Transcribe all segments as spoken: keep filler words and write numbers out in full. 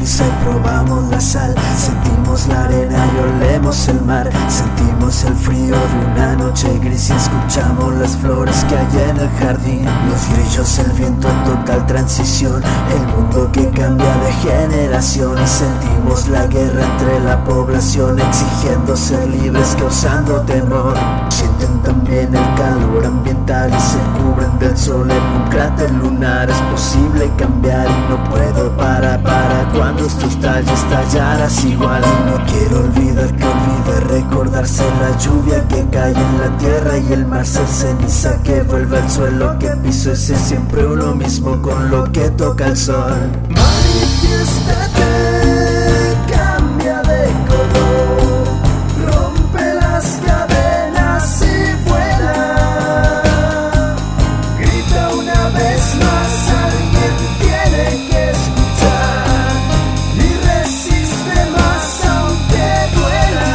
ceniza y probamos la sal. Sentimos la arena y olemos el mar. Sentimos el frío de una noche gris y escuchamos las flores que hay en el jardín. Los grillos, el viento en total transición, el mundo que cambia de generación. Y sentimos la guerra entre la población, exigiendo ser libres, causando temor. Sienten también el calor ambiental y se cubren del sol en un cráter lunar. Es posible cambiar y no puedo parar para cuando esto estalle, estallarás igual. Y no quiero olvidar que olvide recordarse la lluvia que cae en la tierra y el mar ser ceniza que vuelve al suelo que piso. Ese es siempre uno mismo con lo que toca el sol. Manifiéstate, cambia de color, rompe las cadenas y vuela. Grita una vez más, alguien tiene que escuchar y resiste más aunque duela.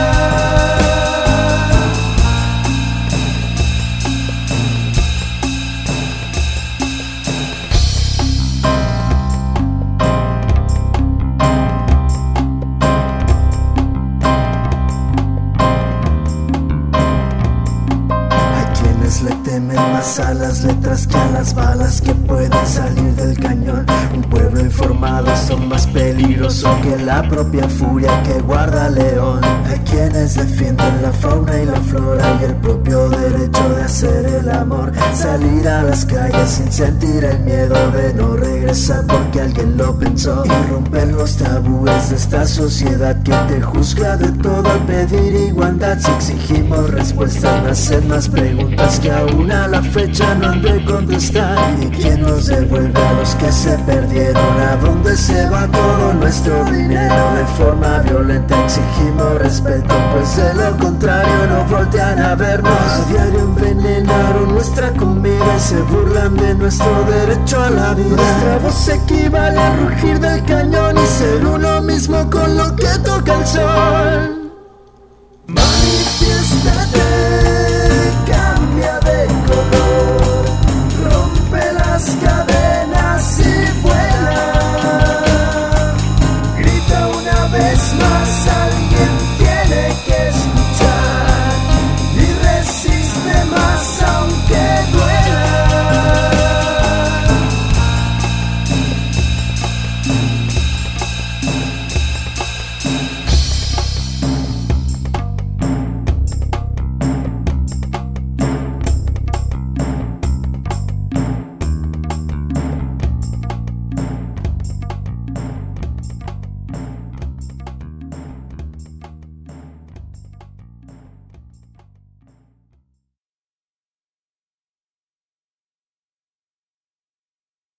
Le temen más a las letras que a las balas que pueden salir del cañón. Un pueblo informado son más peligroso que la propia furia que guarda león. Hay quienes defienden la fauna y la flora y el propio derecho de hacer el amor. Salir a las calles sin sentir el miedo de no regresar porque alguien lo pensó. Y romper los tabúes de esta sociedad que te juzga de todo al pedir igualdad. Si exigimos respuestas, nacen más preguntas que aún a la fecha no han de contestar. ¿Y quién nos devuelve a los que se perdieron? ¿A dónde se va todo nuestro dinero? De forma violenta exigimos respeto, pues de lo contrario no voltean a vernos. A diario envenenaron nuestra comida y se burlan de nuestro derecho a la vida. Nuestra voz equivale al rugir del cañón y ser uno mismo con lo que toca el sol. Manifiéstate.